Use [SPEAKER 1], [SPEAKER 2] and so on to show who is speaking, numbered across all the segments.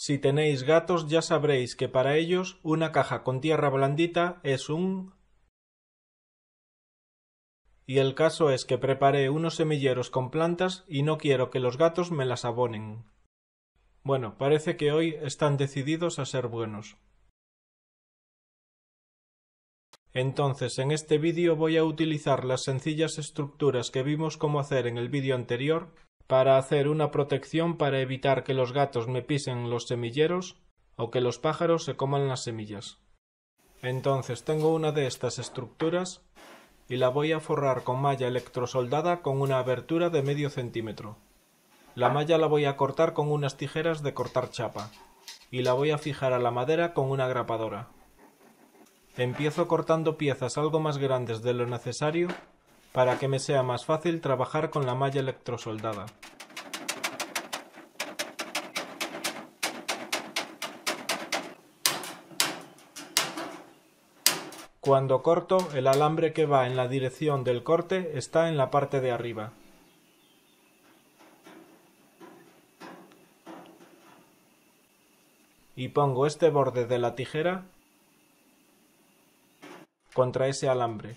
[SPEAKER 1] Si tenéis gatos ya sabréis que para ellos una caja con tierra blandita es un... Y el caso es que preparé unos semilleros con plantas y no quiero que los gatos me las abonen. Bueno, parece que hoy están decididos a ser buenos. Entonces, en este vídeo voy a utilizar las sencillas estructuras que vimos cómo hacer en el vídeo anterior para hacer una protección para evitar que los gatos me pisen los semilleros o que los pájaros se coman las semillas. Entonces tengo una de estas estructuras y la voy a forrar con malla electrosoldada con una abertura de medio centímetro. La malla la voy a cortar con unas tijeras de cortar chapa y la voy a fijar a la madera con una grapadora. Empiezo cortando piezas algo más grandes de lo necesario para que me sea más fácil trabajar con la malla electrosoldada. Cuando corto, el alambre que va en la dirección del corte está en la parte de arriba. Y pongo este borde de la tijera contra ese alambre.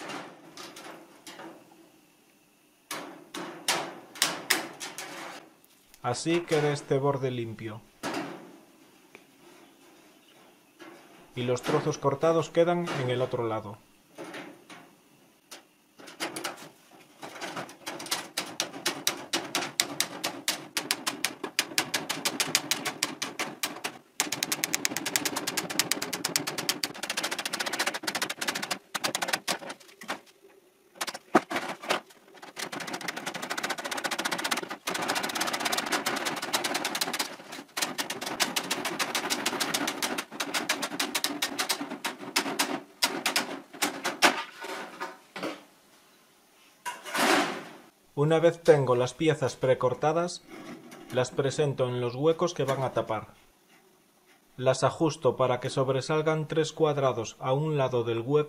[SPEAKER 1] Así queda este borde limpio. Y los trozos cortados quedan en el otro lado. Una vez tengo las piezas precortadas, las presento en los huecos que van a tapar. Las ajusto para que sobresalgan 3 cuadrados a un lado del hueco .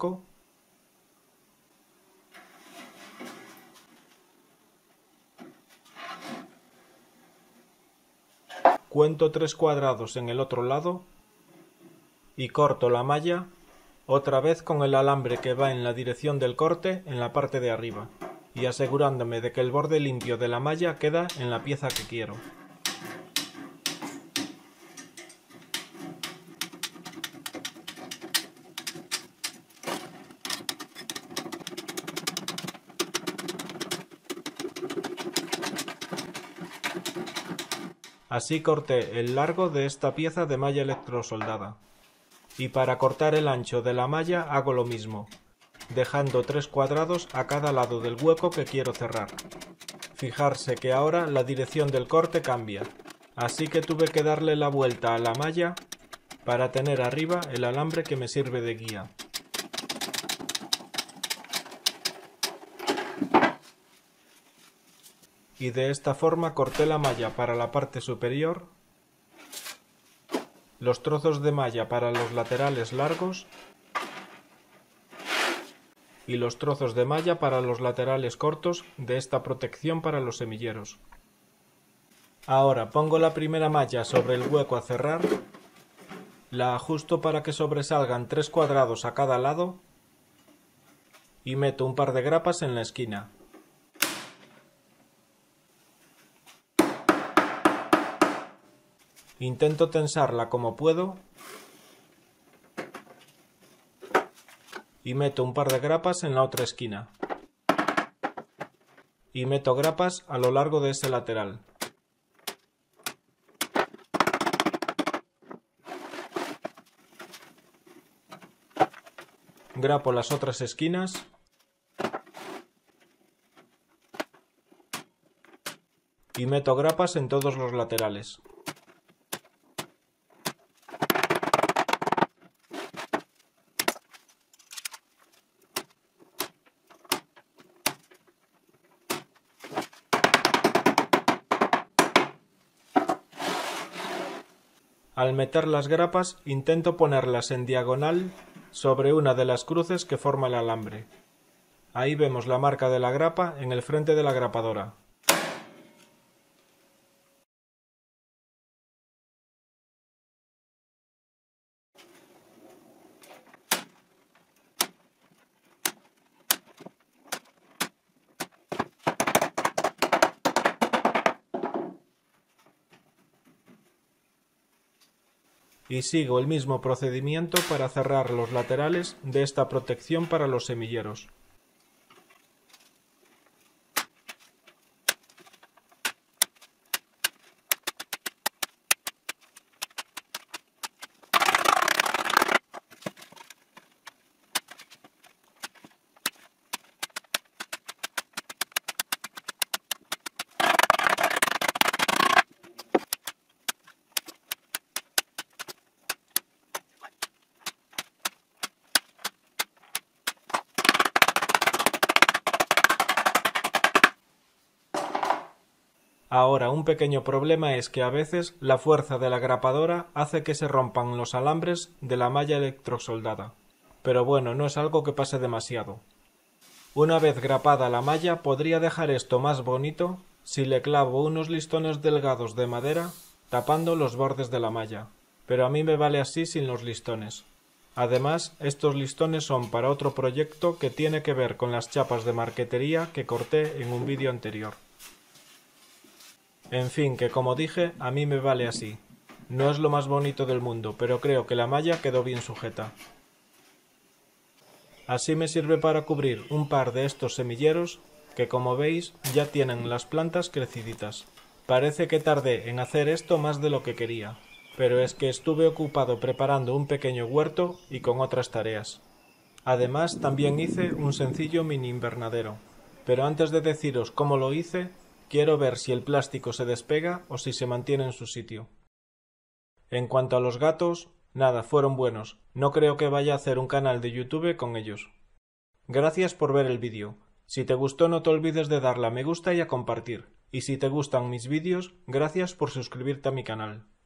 [SPEAKER 1] Cuento 3 cuadrados en el otro lado y corto la malla otra vez con el alambre que va en la dirección del corte en la parte de arriba y asegurándome de que el borde limpio de la malla queda en la pieza que quiero. Así corté el largo de esta pieza de malla electrosoldada. Y para cortar el ancho de la malla hago lo mismo, dejando 3 cuadrados a cada lado del hueco que quiero cerrar. Fijarse que ahora la dirección del corte cambia, así que tuve que darle la vuelta a la malla para tener arriba el alambre que me sirve de guía. Y de esta forma corté la malla para la parte superior, los trozos de malla para los laterales largos y los trozos de malla para los laterales cortos de esta protección para los semilleros. Ahora pongo la primera malla sobre el hueco a cerrar, la ajusto para que sobresalgan 3 cuadrados a cada lado y meto un par de grapas en la esquina. Intento tensarla como puedo y meto un par de grapas en la otra esquina. Y meto grapas a lo largo de ese lateral. Grapo las otras esquinas. Y meto grapas en todos los laterales. Al meter las grapas intento ponerlas en diagonal sobre una de las cruces que forma el alambre. Ahí vemos la marca de la grapa en el frente de la grapadora. y sigo el mismo procedimiento para cerrar los laterales de esta protección para los semilleros. Ahora, un pequeño problema es que a veces la fuerza de la grapadora hace que se rompan los alambres de la malla electrosoldada. Pero bueno, no es algo que pase demasiado. Una vez grapada la malla, podría dejar esto más bonito si le clavo unos listones delgados de madera tapando los bordes de la malla, pero a mí me vale así sin los listones. Además, estos listones son para otro proyecto que tiene que ver con las chapas de marquetería que corté en un vídeo anterior. En fin, que como dije, a mí me vale así. No es lo más bonito del mundo, pero creo que la malla quedó bien sujeta. Así me sirve para cubrir un par de estos semilleros que, como veis, ya tienen las plantas creciditas. Parece que tardé en hacer esto más de lo que quería, pero es que estuve ocupado preparando un pequeño huerto y con otras tareas. Además, también hice un sencillo mini invernadero, pero antes de deciros cómo lo hice, quiero ver si el plástico se despega o si se mantiene en su sitio. En cuanto a los gatos, nada, fueron buenos. No creo que vaya a hacer un canal de YouTube con ellos. Gracias por ver el vídeo. Si te gustó no te olvides de darle a me gusta y a compartir. Y si te gustan mis vídeos, gracias por suscribirte a mi canal.